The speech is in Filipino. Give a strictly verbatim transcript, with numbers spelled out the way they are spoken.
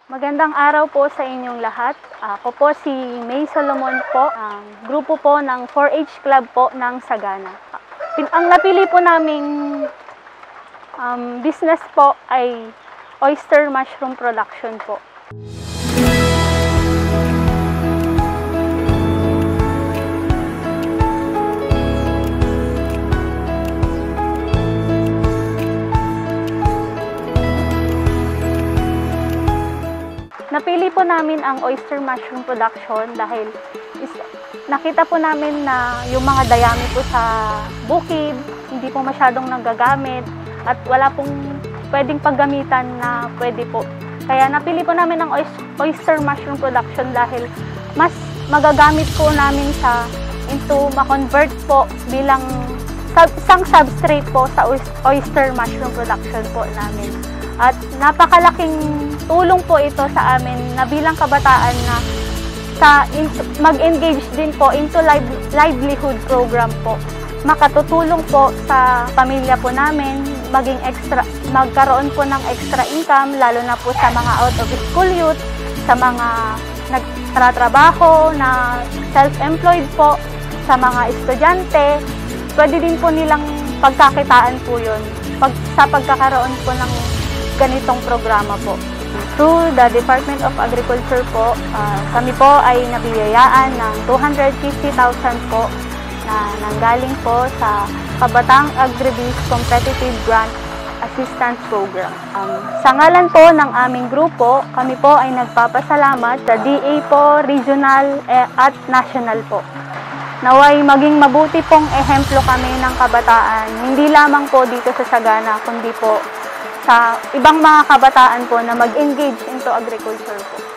Magandang araw po sa inyong lahat. Ako po si May Solomon po, um, grupo po ng four H Club po ng Sagana. Ang napili po naming um, business po ay oyster mushroom production po. Napili po namin ang oyster mushroom production dahil is, nakita po namin na yung mga dayami po sa bukid, hindi po masyadong nagagamit at wala pong pwedeng paggamitan na pwede po. Kaya napili po namin ang oyster mushroom production dahil mas magagamit po namin sa into ma-convert po bilang sub, isang substrate po sa oyster mushroom production po namin. At napakalaking tulong po ito sa amin na bilang kabataan na sa mag-engage din po into live, livelihood program po. Makatutulong po sa pamilya po namin, maging extra, magkaroon po ng extra income, lalo na po sa mga out of school youth, sa mga nagtatrabaho na self-employed po, sa mga estudyante. Pwede din po nilang pagkakitaan po yun pag, sa pagkakaroon po ng ganitong programa po. Through the Department of Agriculture po, uh, kami po ay nabiyayaan ng two hundred fifty thousand po na nanggaling po sa Kabataang Agri-Biz Competitive Grant Assistance Program. Um, sa ngalan po ng aming grupo, kami po ay nagpapasalamat sa D A po, regional eh, at national po. Naway maging mabuti pong ehemplo kami ng kabataan, hindi lamang po dito sa Sagana, kundi po sa ibang mga kabataan po na mag-engage into agriculture po.